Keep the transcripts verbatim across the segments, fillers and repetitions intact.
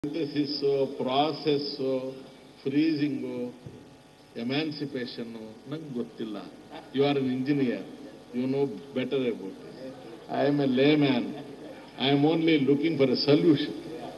Synthesis, process, freezing, emancipation, nange gottilla. You are an engineer. You know better about it. I am a layman. I am only looking for a solution.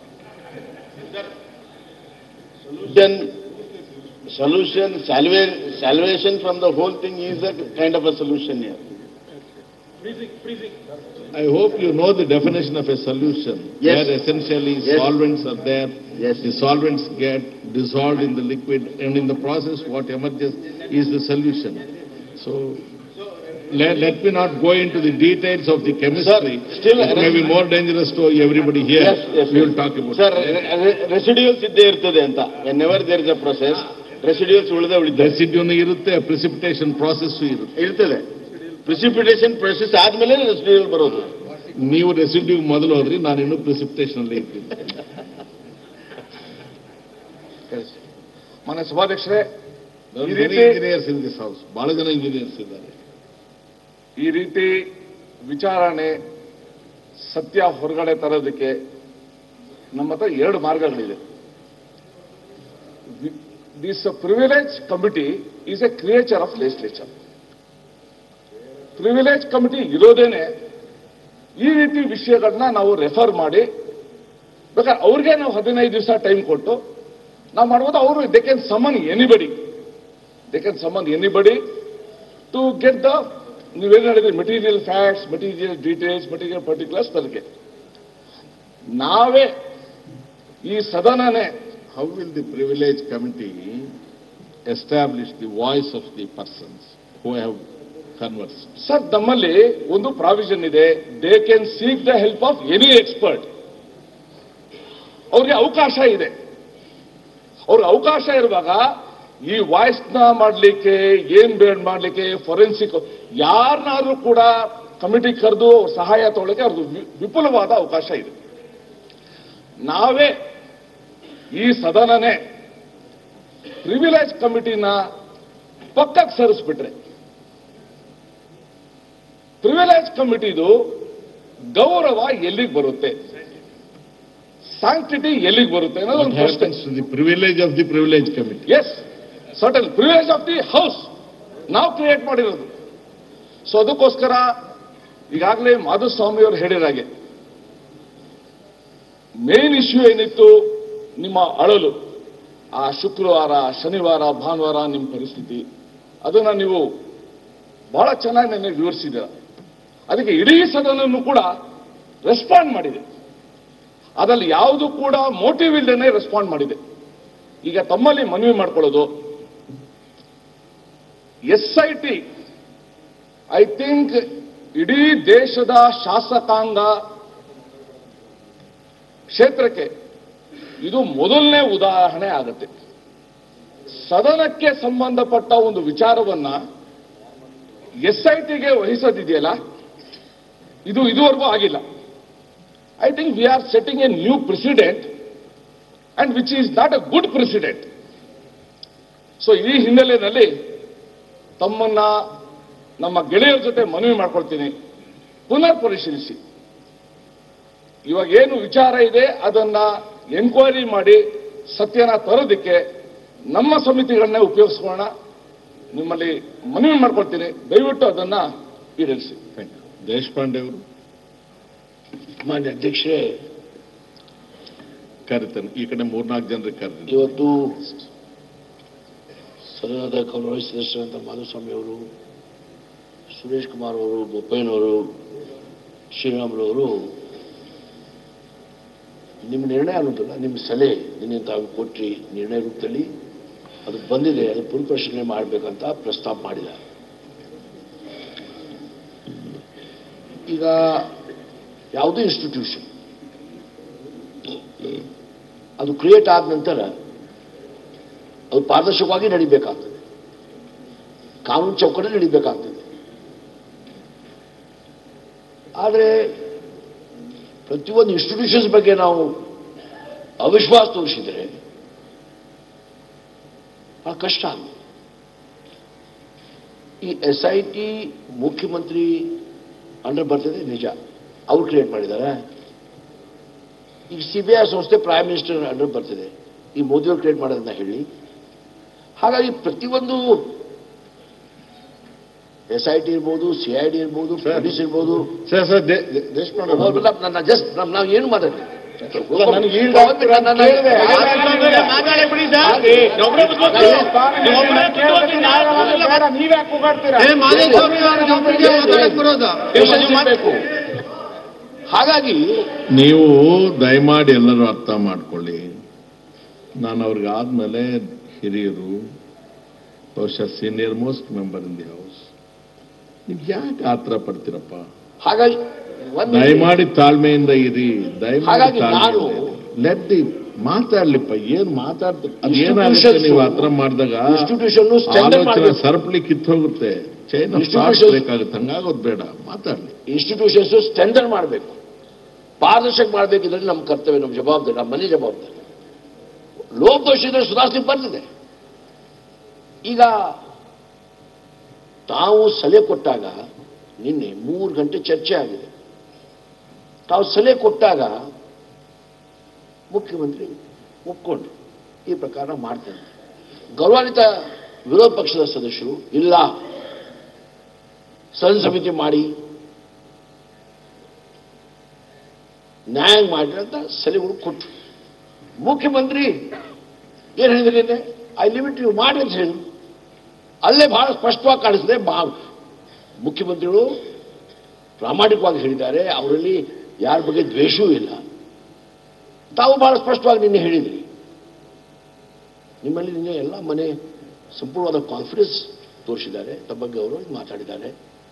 Solution, solution, salva- salvation from the whole thing is a kind of a solution here. Freezing, freezing. I hope you know the definition of a solution. Yes. Where essentially Yes. solvents are there. Yes. The solvents get dissolved in the liquid, and in the process, what emerges is the solution. So, let, let me not go into the details of the chemistry. Sir, still- it may be more dangerous to everybody here. Yes, yes, we will sir. talk about Sir, it. re- re- residuals ಇದ್ದೇ ಇರ್ತದೆ ಅಂತ. Whenever there is a process, residuals ಉಳಿದೇ ಉಳಿತದೆ. Residue ಇರುತ್ತೆ, precipitation process ಇರುತ್ತೆ. ಇರ್ತದೆ. Precipitation process ಆದ್ಮೇಲೆ residual ಬರೋದು. ನೀವು ರೆಸಿಡ್ಯೂ ಮೊದಲು ಹೋದ್ರಿ, ನಾನು ಇನ್ನೂ ಪ್ರಿಸಿಪಿಟೇಷನ್ ಅಲ್ಲಿ ಇರ್ತೀನಿ. ಮಾನ್ಯ ಸಭಾಧ್ಯಕ್ಷರೇ, ಈ ರೀತಿ ಇಂಜಿನಿಯರ್ಸ್ ಇನ್ ದಿಸ್ ಹೌಸ್, ಬಹಳ ಜನ ಇಂಜಿನಿಯರ್ಸ್ ಇದ್ದಾರೆ. ಈ ರೀತಿ ವಿಚಾರಣೆ ಸತ್ಯ ಹೊರಗಡೆ ತರೋದಕ್ಕೆ ನಮ್ಮ ಹತ್ರ ಎರಡು ಮಾರ್ಗಗಳಿದೆ. This privilege committee is a creature of legislature. Privilege committee ಇರೋದೇನೆ ಈ ರೀತಿ ವಿಷಯಗಳನ್ನ ನಾವು ರೆಫರ್ ಮಾಡಿ ಬೇಕಾದ್ರೆ ಅವ್ರಿಗೆ ನಾವು ಹದಿನೈದು ದಿವಸ ಟೈಮ್ ಕೊಟ್ಟು ನಾವು ಮಾಡ್ಬೋದು. ಅವರು they can summon anybody they can summon anybody to get the ನೀವೇನು ಹೇಳಿದ್ರಿ material facts, material details, material particulars ತನಗೆ ನಾವೇ ಈ ಸದನನೇ. How will the privilege committee establish the voice of the persons who have conversed? Sir, ನಮ್ಮಲ್ಲಿ ಒಂದು provision ಇದೆ, they can seek the help of any expert. ಅವ್ರಿಗೆ ಅವಕಾಶ ಇದೆ. ಅವ್ರಿಗೆ ಅವಕಾಶ ಇರುವಾಗ ಈ ವಾಯ್ಸ್ ನ ಮಾಡ್ಲಿಕ್ಕೆ, ಏನ್ ಬೇಡ ಮಾಡ್ಲಿಕ್ಕೆ, ಫೊರೆನ್ಸಿಕ್ ಯಾರನ್ನಾದ್ರೂ ಕೂಡ ಕಮಿಟಿ ಕರೆದು ಸಹಾಯ ತಗೊಳ್ಳಕ್ಕೆ ಅವ್ರದ್ದು ವಿ- ವಿಪುಲವಾದ ಅವಕಾಶ ಇದೆ. ನಾವೇ ಈ ಸದನನೇ ಪ್ರಿವಿಲೇಜ್ ಕಮಿಟಿನ ಪಕ್ಕಕ್ಕೆ ಸರಿಸ್ಬಿಟ್ರೆ ಪ್ರಿವಿಲೇಜ್ ಕಮಿಟಿದು ಗೌರವ ಎಲ್ಲಿಗೆ ಬರುತ್ತೆ, ಸ್ಯಾಂಕ್ಟಿಟಿ ಎಲ್ಲಿಗೆ ಬರುತ್ತೆ ಅನ್ನೋದು What ಒಂದು ಪ್ರಶ್ನೆ. happens to the privilege of the privilege committee? Yes, certain privilege of the house ನಾವು ಕ್ರಿಯೇಟ್ ಮಾಡಿರೋದು. ಸೊ ಅದಕ್ಕೋಸ್ಕರ ಈಗಾಗಲೇ ಮಾಧುಸ್ವಾಮಿ ಅವರು ಹೇಳಿದಾಗೆ ಮೇನ್ ಇಶ್ಯೂ ಏನಿತ್ತು, ನಿಮ್ಮ ಅಳಲು, ಆ ಶುಕ್ರವಾರ, ಶನಿವಾರ, ಭಾನುವಾರ ನಿಮ್ಮ ಪರಿಸ್ಥಿತಿ, ಅದನ್ನ ನೀವು ಬಹಳ ಚೆನ್ನಾಗಿ ನನಗೆ ವಿವರಿಸಿದ್ದೀರ. ಅದಕ್ಕೆ ಇಡೀ ಸದನವನ್ನು ಕೂಡ ರೆಸ್ಪಾಂಡ್ ಮಾಡಿದೆ. ಅದರಲ್ಲಿ ಯಾವುದು ಕೂಡ ಮೋಟಿವ್ ಇಲ್ಲದೇನೆ ರೆಸ್ಪಾಂಡ್ ಮಾಡಿದೆ. ಈಗ ತಮ್ಮಲ್ಲಿ ಮನವಿ ಮಾಡ್ಕೊಳ್ಳೋದು, S I T I think ಇಡೀ ದೇಶದ ಶಾಸಕಾಂಗ ಕ್ಷೇತ್ರಕ್ಕೆ ಇದು ಮೊದಲನೇ ಉದಾಹರಣೆ ಆಗುತ್ತೆ. ಸದನಕ್ಕೆ ಸಂಬಂಧಪಟ್ಟ ಒಂದು ವಿಚಾರವನ್ನ ಎಸ್ ಐ ಟಿಗೆ ವಹಿಸೋದಿದೆಯಲ್ಲ, ಇದು ಇದುವರೆಗೂ ಆಗಿಲ್ಲ. I think we are setting a new president and which is not a good president. So ಈ ಹಿನ್ನೆಲೆಯಲ್ಲಿ ತಮ್ಮನ್ನ ನಮ್ಮ ಗೆಳೆಯರ ಜೊತೆ ಮನವಿ ಮಾಡ್ಕೊಳ್ತೀನಿ, ಪುನರ್ ಪರಿಶೀಲಿಸಿ. ಇವಾಗ ಏನು ವಿಚಾರ ಇದೆ ಅದನ್ನ ಎನ್ಕ್ವೈರಿ ಮಾಡಿ ಸತ್ಯನ ತರೋದಕ್ಕೆ ನಮ್ಮ ಸಮಿತಿಗಳನ್ನೇ ಉಪಯೋಗಿಸ್ಕೊಳ್ಳೋಣ. ನಿಮ್ಮಲ್ಲಿ ಮನವಿ ಮಾಡ್ಕೊಳ್ತೀನಿ, ದಯವಿಟ್ಟು ಅದನ್ನ ಈಡೇರಿಸಿ. ದೇಶಪಾಂಡೆ ಅವರು ಮಾನ್ಯ ಅಧ್ಯಕ್ಷರೇ, ಕರೀತಾನೆ. ಈ ಕಡೆ ಮೂರ್ನಾಲ್ಕು ಜನರಿಗೆ ಕರೆದಿದ್ದಾರೆ. ಇವತ್ತು ಸದನದ ಗೌರವ ಸದಸ್ಯರಾದಂಥ ಮಾಧುಸ್ವಾಮಿ ಅವರು, ಸುರೇಶ್ ಕುಮಾರ್ ಅವರು, ಬೋಪಯ್ಯನವರು, ಶ್ರೀರಾಮುಲವರು ನಿಮ್ಮ ನಿರ್ಣಯ ಅನ್ನೋದಲ್ಲ, ನಿಮ್ಮ ಸಲಹೆ ನಿನ್ನೆ ತಾವು ಕೊಟ್ರಿ ನಿರ್ಣಯ ರೂಪದಲ್ಲಿ ಅದು ಬಂದಿದೆ, ಅದು ಪುನರ್ಪರಿಶೀಲನೆ ಮಾಡಬೇಕಂತ ಪ್ರಸ್ತಾಪ ಮಾಡಿದ್ದಾರೆ. ಈಗ ಯಾವುದೇ ಇನ್ಸ್ಟಿಟ್ಯೂಷನ್ ಅದು ಕ್ರಿಯೇಟ್ ಆದ ನಂತರ ಅದು ಪಾರದರ್ಶಕವಾಗಿ ನಡಿಬೇಕಾಗ್ತದೆ, ಕಾನೂನು ಚೌಕಟ್ಟು ನಡಿಬೇಕಾಗ್ತದೆ. ಆದರೆ ಪ್ರತಿಯೊಂದು ಇನ್ಸ್ಟಿಟ್ಯೂಷನ್ಸ್ ಬಗ್ಗೆ ನಾವು ಅವಿಶ್ವಾಸ ತೋರಿಸಿದರೆ ಬಹಳ ಕಷ್ಟ ಆಗುತ್ತೆ. ಈ ಎಸ್ ಐ ಟಿ ಮುಖ್ಯಮಂತ್ರಿ ಅಂಡರ್ ಬರ್ತದೆ, ನಿಜ, ಅವ್ರು ಕ್ರಿಯೇಟ್ ಮಾಡಿದ್ದಾರೆ. ಈಗ ಸಿ ಬಿ ಐ ಸಂಸ್ಥೆ ಪ್ರೈಮ್ ಮಿನಿಸ್ಟರ್ ಅಂಡರ್ ಬರ್ತಿದೆ, ಈ ಮೋದಿಯವರು ಕ್ರಿಯೇಟ್ ಮಾಡೋದನ್ನ ಹೇಳಿ. ಹಾಗಾಗಿ ಪ್ರತಿಯೊಂದು ಎಸ್ ಐ ಟಿ ಇರ್ಬೋದು, ಸಿ ಐ ಡಿ ಇರ್ಬೋದು, ಪೊಲೀಸ್ ಇರ್ಬೋದು, ಜಸ್ಟ್ ನಾವು ಏನು ಮಾತಾಡ್ತೀವಿ ಹಾಗಾಗಿ ನೀವು ದಯಮಾಡಿ ಎಲ್ಲರೂ ಅರ್ಥ ಮಾಡ್ಕೊಳ್ಳಿ. ನಾನು ಅವ್ರಿಗೆ ಆದ್ಮೇಲೆ ಹಿರಿಯರು, ಬಹುಶಃ senior most member in the house. ನೀವು ಯಾಕೆ ಆತರ ಪಡ್ತೀರಪ್ಪ? ಹಾಗಾಗಿ ದಯಮಾಡಿ ತಾಳ್ಮೆಯಿಂದ ಇರಿ, ದಯಮಾಡಿ ಲೆಟ್ ದಿ ಮಾತಾಡ್ಲಿಪ್ಪ. ಏನ್ ಮಾತಾಡ್ತೀರಿ? ಅದೇನಾಗುತ್ತೆ ನೀವು ಆತರ ಮಾಡಿದಾಗ ಆಲೋಚನೆ ಸರಪಳಿ ಕಿತ್ತೋಗುತ್ತೆ, ಚೈನ್ ಬೇಕಾಗುತ್ತೆ. ಹಂಗಾಗೋದು ಬೇಡ, ಮಾತಾಡ್ಲಿ. ಇನ್ಸ್ಟಿಟ್ಯೂಷನ್ಸ್ ಸ್ಟ್ಯಾಂಡರ್ಡ್ ಮಾಡಬೇಕು, ಪಾರದರ್ಶಕ ಮಾಡಬೇಕು. ಇದರಲ್ಲಿ ನಮ್ಮ ಕರ್ತವ್ಯ, ನಮ್ಮ ಜವಾಬ್ದಾರಿ, ನಮ್ಮ ಮನೆ ಜವಾಬ್ದಾರಿ. ಲೋಪದೋಷ ಇದ್ರೆ ಸುಧಾರಿಸಲಿಕ್ಕೆ ಬರ್ತದೆ. ಈಗ ತಾವು ಸಲಹೆ ಕೊಟ್ಟಾಗ ನಿನ್ನೆ ಮೂರು ಗಂಟೆ ಚರ್ಚೆ ಆಗಿದೆ. ತಾವು ಸಲಹೆ ಕೊಟ್ಟಾಗ ಮುಖ್ಯಮಂತ್ರಿ ಒಪ್ಕೊಂಡು ಈ ಪ್ರಕಾರ ಮಾಡ್ತೇನೆ. ಗೌರವಾನ್ವಿತ ವಿರೋಧ ಪಕ್ಷದ ಸದಸ್ಯರು ಇಲ್ಲ, ಸದನ ಸಮಿತಿ ಮಾಡಿ ನ್ಯಾಯ ಮಾಡಿ ಅಂತ ಸಲಹೆಗಳು ಕೊಟ್ಟರು. ಮುಖ್ಯಮಂತ್ರಿ ಏನು ಹೇಳಿದ್ರೆ ಐ ಲಿಮಿಟ್ ಯು ಮಾಡಿ ಅಂತ ಹೇಳಿ ಅಲ್ಲೇ ಬಹಳ ಸ್ಪಷ್ಟವಾಗಿ ಕಾಣಿಸಿದೆ. ಮುಖ್ಯಮಂತ್ರಿಗಳು ಪ್ರಾಮಾಣಿಕವಾಗಿ ಹೇಳಿದ್ದಾರೆ, ಅವರಲ್ಲಿ ಯಾರ ಬಗ್ಗೆ ದ್ವೇಷವೂ ಇಲ್ಲ. ತಾವು ಬಹಳ ಸ್ಪಷ್ಟವಾಗಿ ನಿನ್ನೆ ಹೇಳಿದ್ರಿ. ನಿಮ್ಮಲ್ಲಿ ನಿನ್ನೆ ಎಲ್ಲ ಮನೆ ಸಂಪೂರ್ಣವಾದ ಕಾನ್ಫಿಡೆನ್ಸ್ ತೋರಿಸಿದ್ದಾರೆ, ತಮ್ಮ ಬಗ್ಗೆ ಅವರು ಮಾತಾಡಿದ್ದಾರೆ.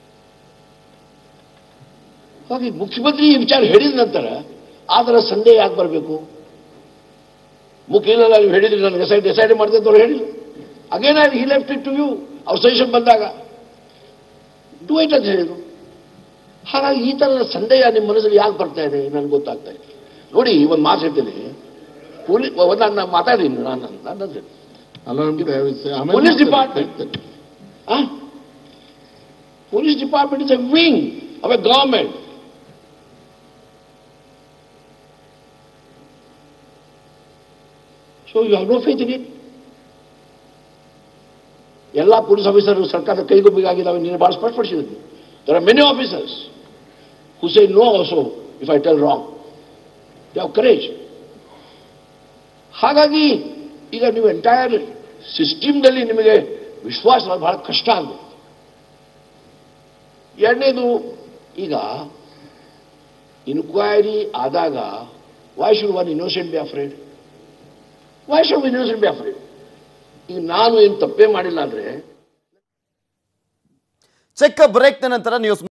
ಹಾಗೆ ಮುಖ್ಯಮಂತ್ರಿ ಈ ವಿಚಾರ ಹೇಳಿದ ನಂತರ ಆ ಥರ ಸಂದೇಹ ಯಾಕೆ ಬರಬೇಕು? ಮುಖ್ಯ ಇಲ್ಲ, ನೀವು ಹೇಳಿದ್ರಿ, ನಾನು ಡಿಸೈಡ್ ಡಿಸೈಡ್ ಮಾಡಿದೆ ಅಂತ ಅವ್ರು ಹೇಳಿಲ್ಲ. Again I he left it to you. ಅವ್ರ ಸಜೆಷನ್ ಬಂದಾಗ ಡೂ ಇಟ್ ಅಂತ ಹೇಳಿದ್ರು. ಹಾಗಾಗಿ ಈ ಥರದ ಸಂದೇಹ ನಿಮ್ಮ ಮನಸ್ಸಲ್ಲಿ ಯಾಕೆ ಬರ್ತಾ ಇದೆ ನನಗೆ ಗೊತ್ತಾಗ್ತಾ ಇದೆ. ನೋಡಿ, ಒಂದು ಮಾತು ಹೇಳ್ತೇನೆ, ಪೊಲೀಸ್ ನಾನು ಮಾತಾಡಿದ್ದೀನಿ, ನಾನು police department police department is a wing of a government. So you have no faith in it. ಎಲ್ಲ ಪೊಲೀಸ್ ಆಫೀಸರ್ ಸರ್ಕಾರದ ಕೈಗೊಬ್ಬಿಗಾಗಿದ್ದಾವೆ. ನೀನು ಭಾಳ ಸ್ಪಷ್ಟಪಡಿಸಿದ್ದೀನಿ. There are many officers who say no also if I tell wrong. They have courage. ಹಾಗಾಗಿ ಈಗ ನೀವು entire ಸಿಸ್ಟಮ್ದಲ್ಲಿ ನಿಮಗೆ ವಿಶ್ವಾಸ ಬಹಳ ಕಷ್ಟ ಆಗುತ್ತೆ. ಎರಡನೇದು, ಈಗ ಇನ್ಕ್ವೈರಿ ಆದಾಗ why should one innocent be afraid? Why should innocent be afraid? ಈಗ ನಾನು ಏನು ತಪ್ಪೇ ಮಾಡಿಲ್ಲ ಅಂದ್ರೆ. ಚಿಕ್ಕ ಬ್ರೇಕ್ನ ನಂತರ ನ್ಯೂಸ್